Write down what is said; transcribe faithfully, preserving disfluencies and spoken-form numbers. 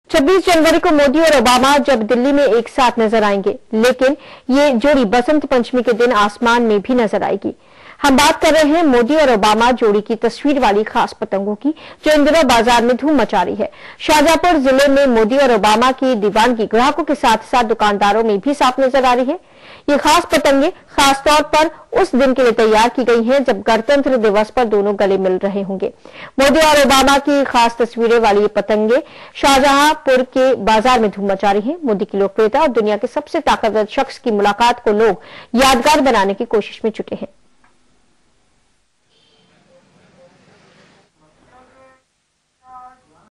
छब्बीस जनवरी को मोदी और ओबामा जब दिल्ली में एक साथ नजर आएंगे, लेकिन ये जोड़ी बसंत पंचमी के दिन आसमान में भी नजर आएगी। हम बात कर रहे हैं मोदी और ओबामा जोड़ी की तस्वीर वाली खास पतंगों की, जो इन दिनों बाजार में धूम मचा रही है। शाहजहांपुर जिले में मोदी और ओबामा की दीवानगी ग्राहकों के साथ साथ दुकानदारों में भी साफ नजर आ रही है। ये खास पतंगे खास तौर पर उस दिन के लिए तैयार की गई हैं जब गणतंत्र दिवस पर दोनों गले मिल रहे होंगे। मोदी और ओबामा की खास तस्वीरें वाली ये पतंगे शाहजहांपुर के बाजार में धूम मचा रही हैं। मोदी की लोकप्रियता और दुनिया के सबसे ताकतवर शख्स की मुलाकात को लोग यादगार बनाने की कोशिश में जुटे हैं।